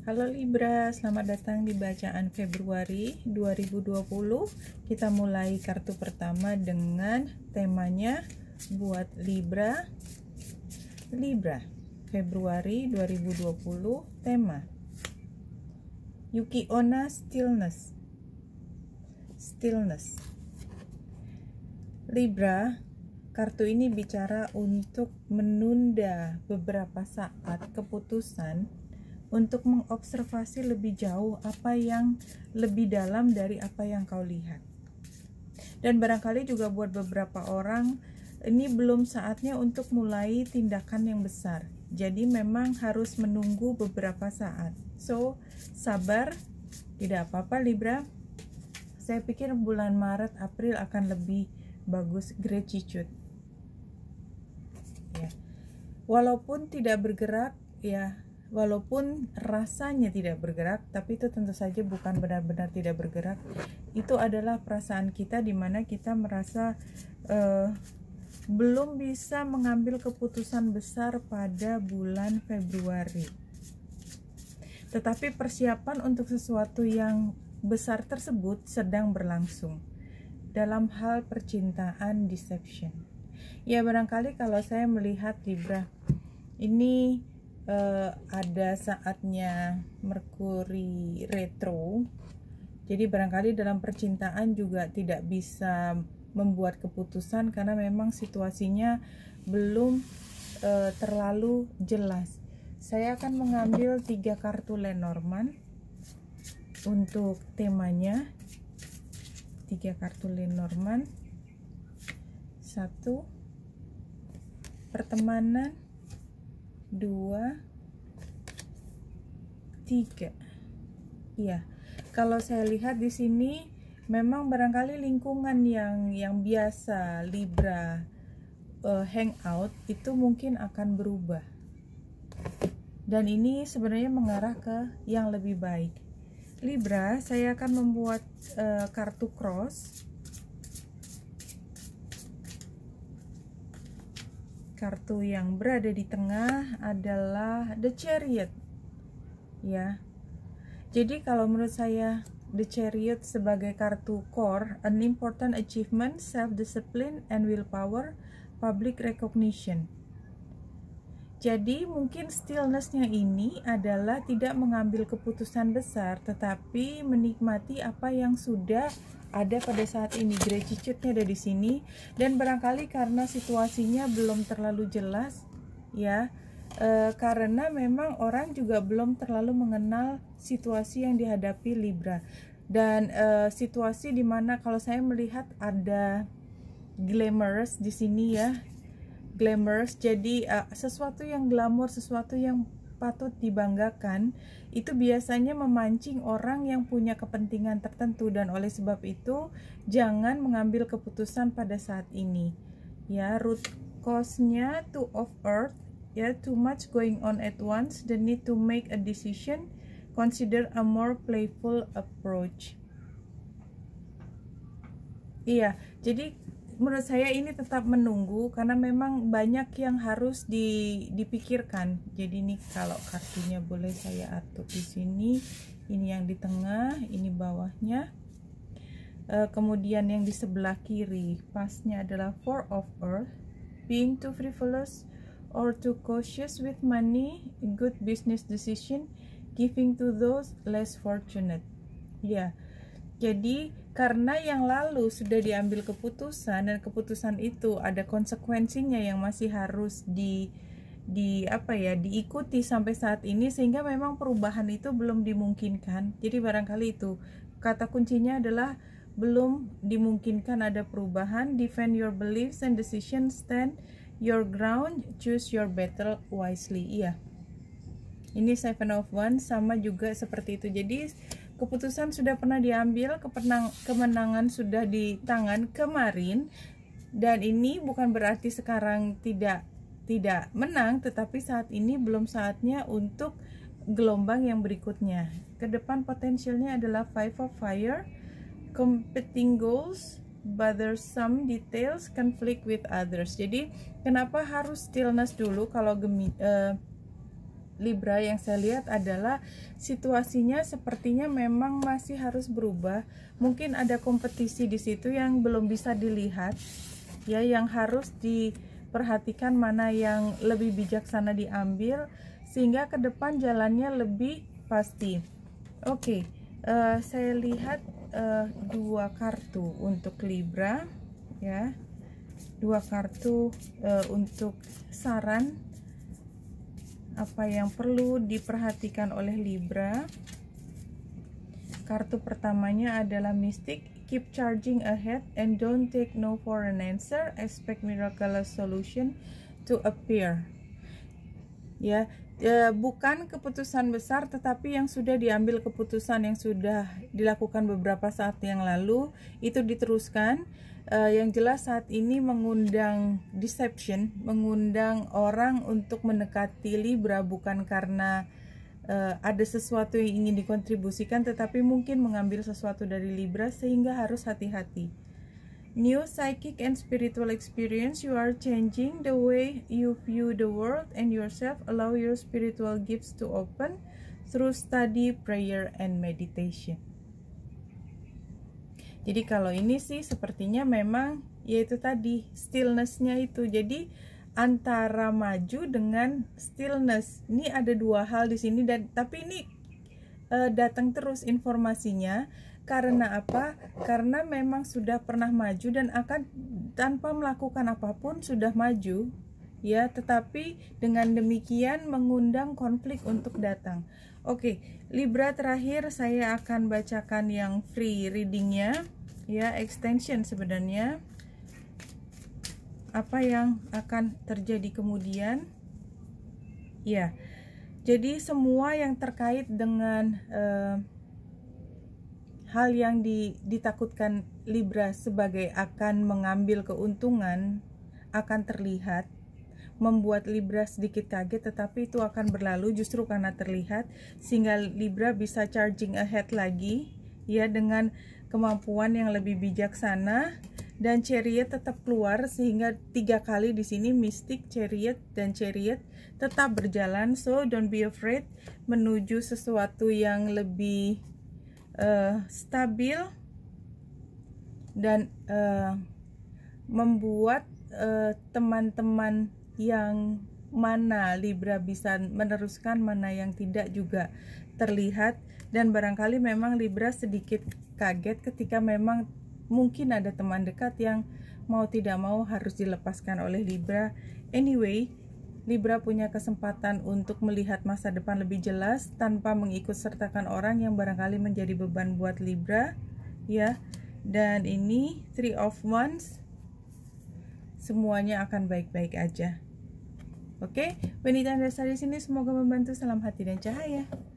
Halo Libra, selamat datang di bacaan Februari 2020. Kita mulai kartu pertama dengan temanya buat Libra. Februari 2020, tema Yuki Onna Stillness. Libra, kartu ini bicara untuk menunda beberapa saat keputusan untuk mengobservasi lebih jauh apa yang lebih dalam dari apa yang kau lihat. Dan barangkali juga buat beberapa orang ini belum saatnya untuk mulai tindakan yang besar. Jadi memang harus menunggu beberapa saat. So, sabar, tidak apa-apa Libra. Saya pikir bulan Maret, April akan lebih bagus, gratitude. Ya. Walaupun tidak bergerak, ya, walaupun rasanya tidak bergerak, tapi itu tentu saja bukan benar-benar tidak bergerak. Itu adalah perasaan kita di mana kita merasa belum bisa mengambil keputusan besar pada bulan Februari. Tetapi persiapan untuk sesuatu yang besar tersebut sedang berlangsung. Dalam hal percintaan, deception. Ya barangkali kalau saya melihat Libra, ini ada saatnya Merkuri retro, jadi barangkali dalam percintaan juga tidak bisa membuat keputusan karena memang situasinya belum terlalu jelas. Saya akan mengambil 3 kartu Lenormand untuk temanya. 3 kartu Lenormand. 1 pertemanan, 2, 3. Iya, kalau saya lihat di sini memang barangkali lingkungan yang biasa Libra hangout itu mungkin akan berubah. Dan ini sebenarnya mengarah ke yang lebih baik. Libra, saya akan membuat kartu cross. Kartu yang berada di tengah adalah The Chariot. Ya. Jadi kalau menurut saya The Chariot sebagai kartu core, an important achievement, self-discipline and willpower, public recognition. Jadi mungkin stillness-nya ini adalah tidak mengambil keputusan besar, tetapi menikmati apa yang sudah ada pada saat ini. Gratitude-nya ada di sini, dan barangkali karena situasinya belum terlalu jelas, ya, karena memang orang juga belum terlalu mengenal situasi yang dihadapi Libra, dan situasi dimana kalau saya melihat ada glamorous di sini ya. Glamorous, jadi sesuatu yang glamor, sesuatu yang patut dibanggakan, itu biasanya memancing orang yang punya kepentingan tertentu, dan oleh sebab itu jangan mengambil keputusan pada saat ini. Ya, root cause-nya 2 of earth, ya, too much going on at once, the need to make a decision, consider a more playful approach. Iya, jadi menurut saya ini tetap menunggu karena memang banyak yang harus dipikirkan. Jadi ini kalau kartunya boleh saya atur di sini, ini yang di tengah, ini bawahnya. Kemudian yang di sebelah kiri pasnya adalah 4 of earth, being too frivolous or too cautious with money, good business decision, giving to those less fortunate. Ya. Jadi karena yang lalu sudah diambil keputusan, dan keputusan itu ada konsekuensinya yang masih harus diikuti sampai saat ini, sehingga memang perubahan itu belum dimungkinkan. Jadi barangkali itu kata kuncinya adalah belum dimungkinkan ada perubahan. Defend your beliefs and decisions, stand your ground, choose your battle wisely. Iya. Ini 7 of Wands sama juga seperti itu. Jadi keputusan sudah pernah diambil, kemenangan sudah di tangan kemarin, dan ini bukan berarti sekarang tidak menang, tetapi saat ini belum saatnya untuk gelombang yang berikutnya. Ke depan potensialnya adalah 5 of Fire, competing goals, bothersome details, conflict with others. Jadi kenapa harus stillness dulu kalau Libra yang saya lihat adalah situasinya sepertinya memang masih harus berubah. Mungkin ada kompetisi di situ yang belum bisa dilihat, ya, yang harus diperhatikan mana yang lebih bijaksana diambil sehingga ke depan jalannya lebih pasti. Oke, saya lihat dua kartu untuk Libra, ya, dua kartu untuk saran apa yang perlu diperhatikan oleh Libra. Kartu pertamanya adalah Mystic. Keep charging ahead and don't take no for an answer. Expect miraculous solution to appear. Ya, bukan keputusan besar, tetapi yang sudah diambil keputusan yang sudah dilakukan beberapa saat yang lalu itu diteruskan. Yang jelas saat ini mengundang deception, mengundang orang untuk mendekati Libra bukan karena ada sesuatu yang ingin dikontribusikan, tetapi mungkin mengambil sesuatu dari Libra sehingga harus hati-hati. New psychic and spiritual experience. You are changing the way you view the world and yourself. Allow your spiritual gifts to open through study, prayer, and meditation. Jadi kalau ini sih sepertinya memang yaitu tadi stillness-nya itu. Jadi antara maju dengan stillness. Ini ada dua hal di sini tapi ini datang terus informasinya. Karena apa? Karena memang sudah pernah maju dan akan tanpa melakukan apapun sudah maju, ya, tetapi dengan demikian mengundang konflik untuk datang. Oke, Libra terakhir saya akan bacakan yang free readingnya, ya, extension sebenarnya. Apa yang akan terjadi kemudian? Ya, jadi semua yang terkait dengan hal yang ditakutkan Libra sebagai akan mengambil keuntungan akan terlihat, membuat Libra sedikit kaget, tetapi itu akan berlalu justru karena terlihat, sehingga Libra bisa charging ahead lagi, ya, dengan kemampuan yang lebih bijaksana. Dan Chariot tetap keluar sehingga 3 kali di sini Mystic, Chariot, dan Chariot tetap berjalan. So don't be afraid menuju sesuatu yang lebih stabil dan membuat teman-teman yang mana Libra bisa meneruskan, mana yang tidak juga terlihat. Dan barangkali memang Libra sedikit kaget ketika memang mungkin ada teman dekat yang mau tidak mau harus dilepaskan oleh Libra. Anyway, Libra punya kesempatan untuk melihat masa depan lebih jelas tanpa mengikut sertakan orang yang barangkali menjadi beban buat Libra, ya. Dan ini 3 of Wands, semuanya akan baik-baik aja. Oke, wanita yang dasar di sini semoga membantu. Salam hati dan cahaya.